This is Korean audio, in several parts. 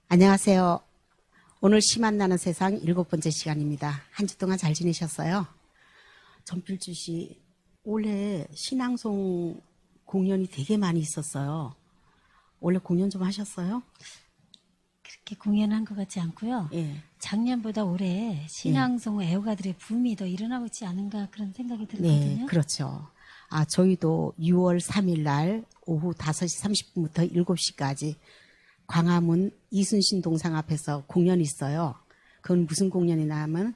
안녕하세요. 오늘 시 만나는 세상 7번째 시간입니다. 한 주 동안 잘 지내셨어요? 전필주 씨, 올해 신앙송 공연이 되게 많이 있었어요. 원래 공연 좀 하셨어요? 그렇게 공연한 것 같지 않고요. 예. 작년보다 올해 신앙송 애호가들의 붐이 더 일어나고 있지 않은가 그런 생각이 네, 들거든요. 그렇죠. 저희도 6월 3일 날 오후 5시 30분부터 7시까지 광화문 이순신 동상 앞에서 공연이 있어요. 그건 무슨 공연이냐 하면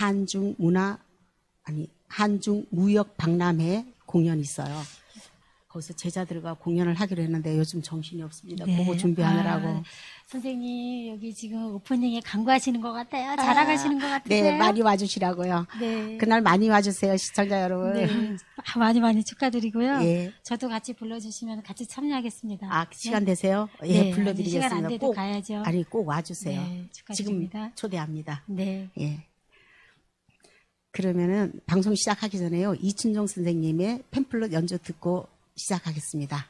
한중무역 박람회 공연이 있어요. 거기서 제자들과 공연을 하기로 했는데 요즘 정신이 없습니다. 네. 그거 준비하느라고. 선생님 여기 지금 오프닝에 강구하시는 것 같아요. 자랑하시는 것 같으세요? 네, 많이 와주시라고요. 네. 그날 많이 와주세요, 시청자 여러분. 네. 많이 축하드리고요. 예. 저도 같이 불러주시면 같이 참여하겠습니다. 시간 되세요? 예, 네. 불러드리겠습니다. 시간 안 돼도 꼭, 가야죠. 꼭 와주세요. 네, 지금 축하드립니다. 초대합니다. 네. 예. 그러면은 방송 시작하기 전에요. 이춘종 선생님의 팸플릿 연주 듣고 시작하겠습니다.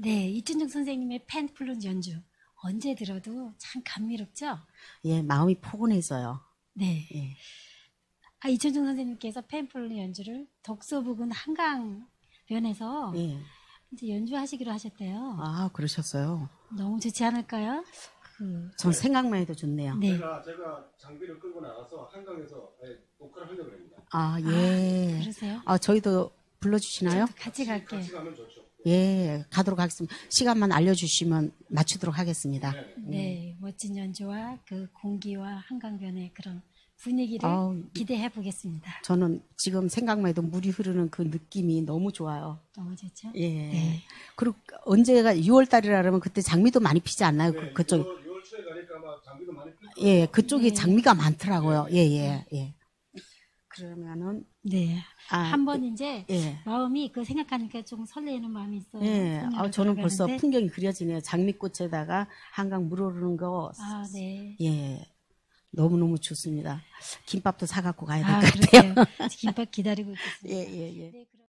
네, 이춘정 선생님의 팬플룻 연주 언제 들어도 참 감미롭죠? 예, 마음이 포근해져요. 네. 예. 이춘정 선생님께서 팬플룻 연주를 독서부근 한강변에서 예. 이제 연주하시기로 하셨대요. 아, 그러셨어요. 너무 좋지 않을까요? 전 생각만 해도 좋네요. 네. 제가 장비를 끌고 나가서 한강에서 녹화를 하려고 합니다. 아, 예. 그러세요? 아, 저희도 불러주시나요? 같이 갈게요. 같이 가면 좋죠. 예, 가도록 하겠습니다. 시간만 알려주시면 맞추도록 하겠습니다. 네, 멋진 연주와 그 공기와 한강변의 그런 분위기를 아우. 기대해 보겠습니다. 저는 지금 생각만 해도 물이 흐르는 그 느낌이 너무 좋아요. 너무 좋죠? 예. 네. 그리고 언제가 6월 달이라 그러면 그때 장미도 많이 피지 않나요? 네, 그쪽. 6월 초에 가니까 아마 장비도 많이 필 거예요. 예, 그쪽이 장미가 많더라고요. 예, 예, 예. 그러면은, 네. 아, 한번 이제 예. 마음이 그 생각하니까 좀 설레는 마음이 있어요. 예. 성령을 저는 벌써 걸어가는데. 풍경이 그려지네요. 장미꽃에다가 한강 물 오르는 거. 네. 예. 너무너무 좋습니다. 김밥도 사갖고 가야 될 아, 것 같아요. 그러세요. 김밥 기다리고 있겠습니다. 예, 예, 예. 네, 그럼